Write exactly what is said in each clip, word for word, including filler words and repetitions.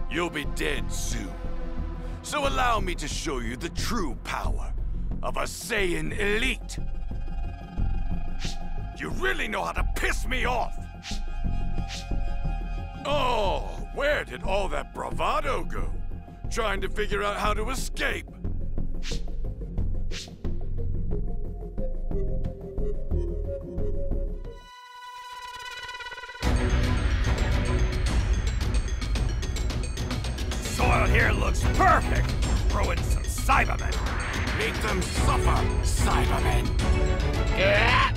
You'll be dead soon. So allow me to show you the true power of a Saiyan elite. You really know how to piss me off! Oh, where did all that bravado go? Trying to figure out how to escape. Soil here looks perfect. Throw in some Cybermen. Make them suffer, Cybermen. Yeah.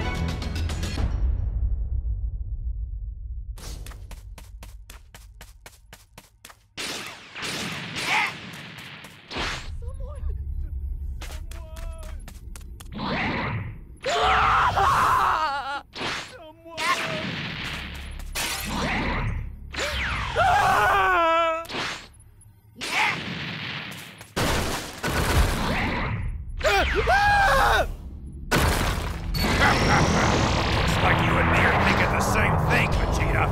Looks like you and me are thinking the same thing, Vegeta.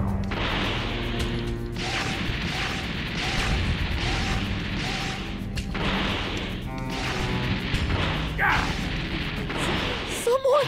Someone!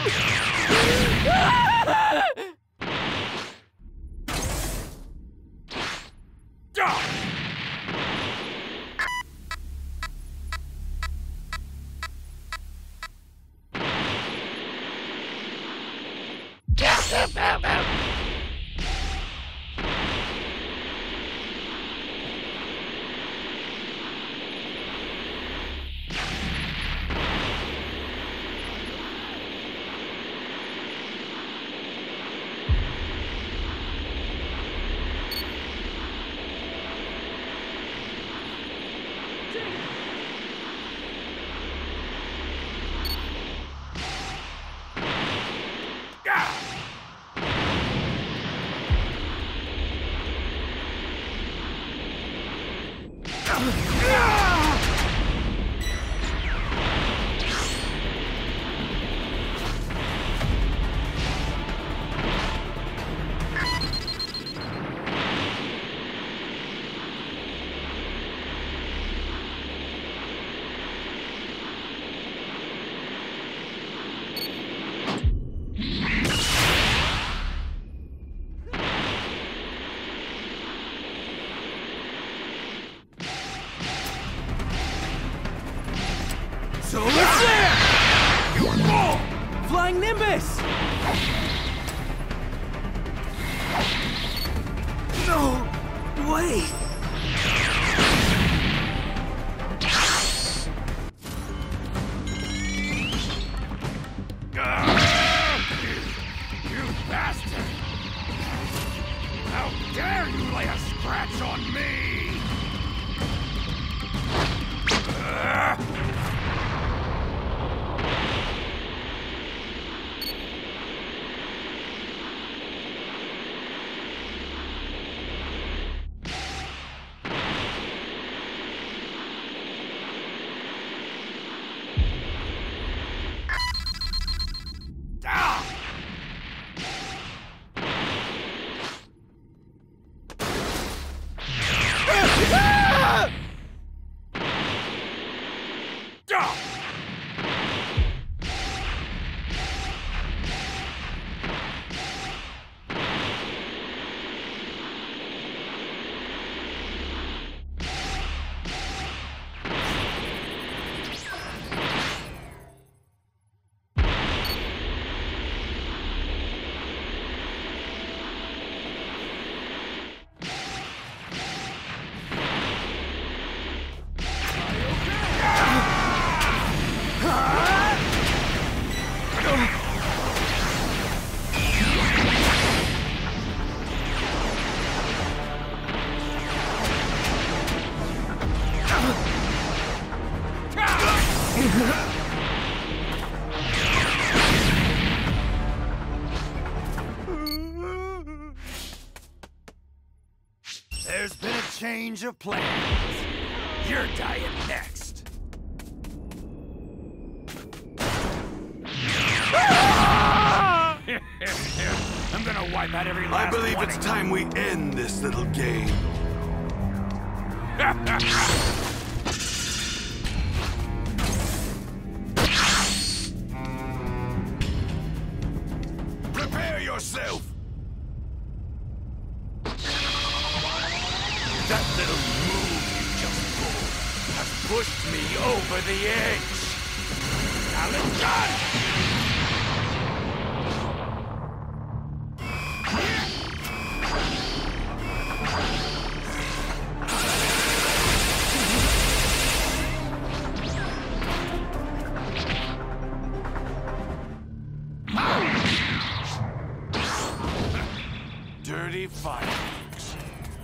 Solar Flare! You fall! Flying Nimbus! No way! You bastard! How dare you lay a scratch on me! Uh. There's been a change of plans. You're dying next. I'm gonna wipe out every last I believe one it's of time we end this little game. Prepare yourself! That little move you just pulled has pushed me over the edge! Now let's go! Dirty fireworks.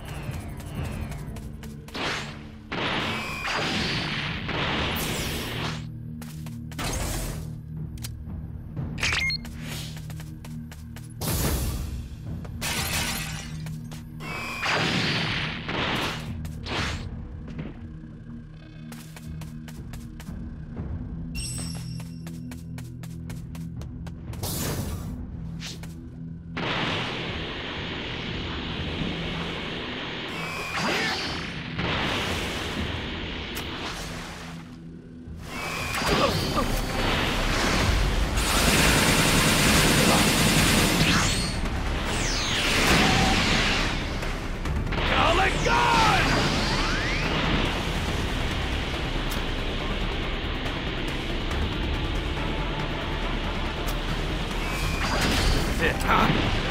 It, huh?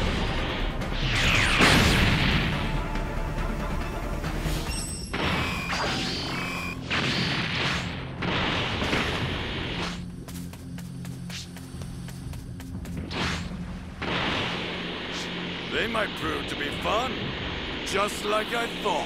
They might prove to be fun, just like I thought.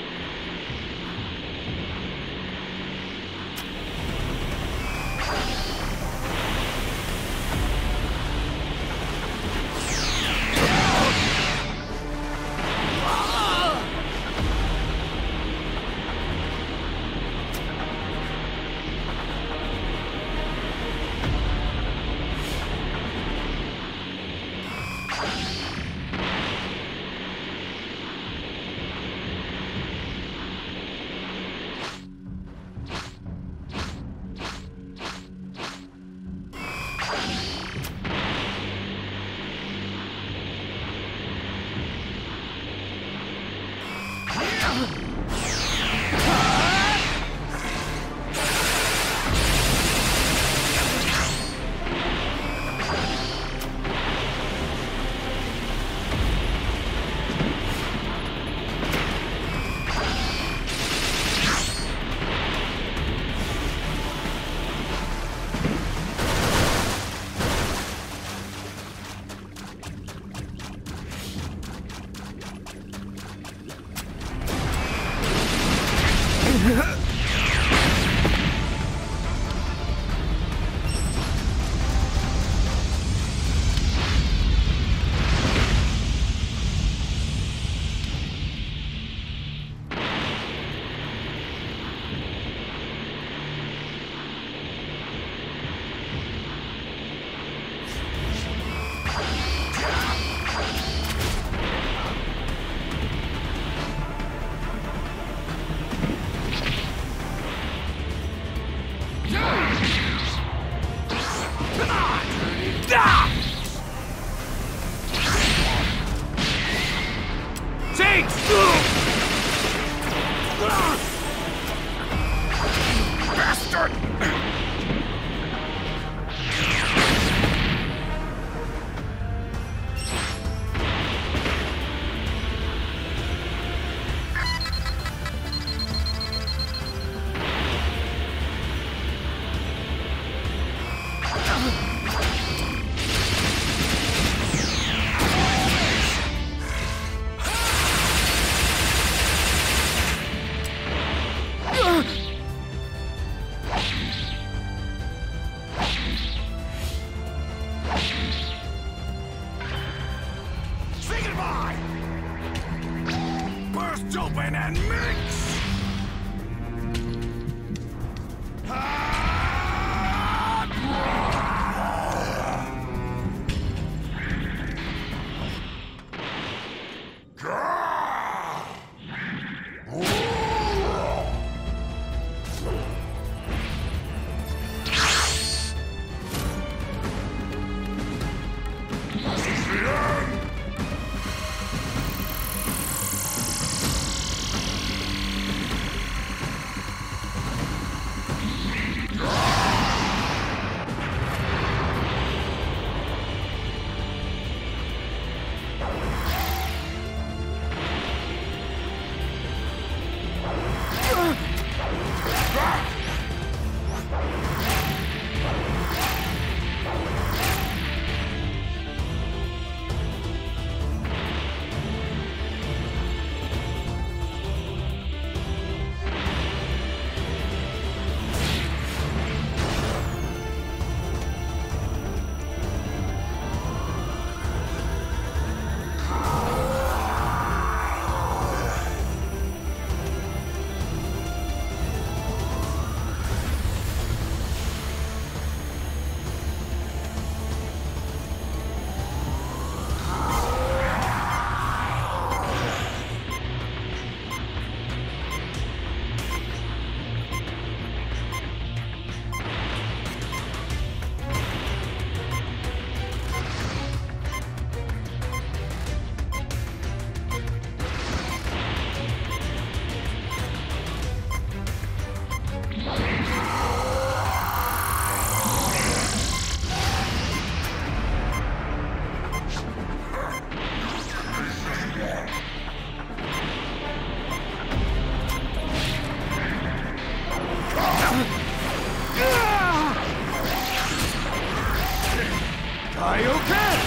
Bastard! Kaioken!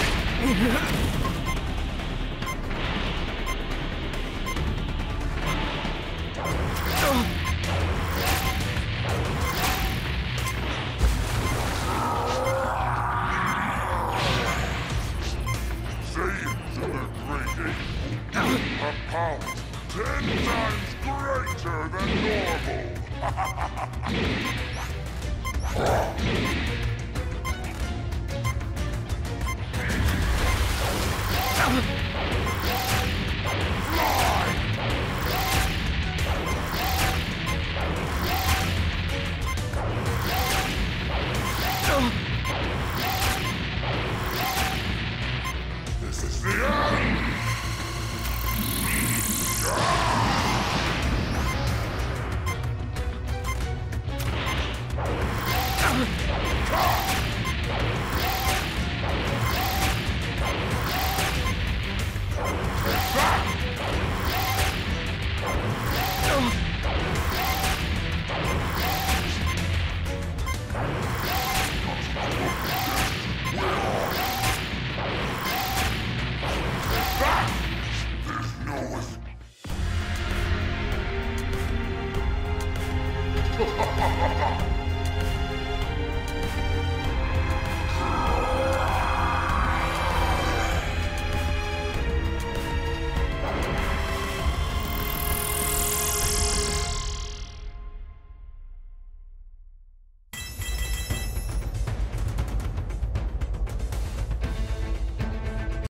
Saiyans are a great ape. A power ten times greater than normal. This is the end! Ah!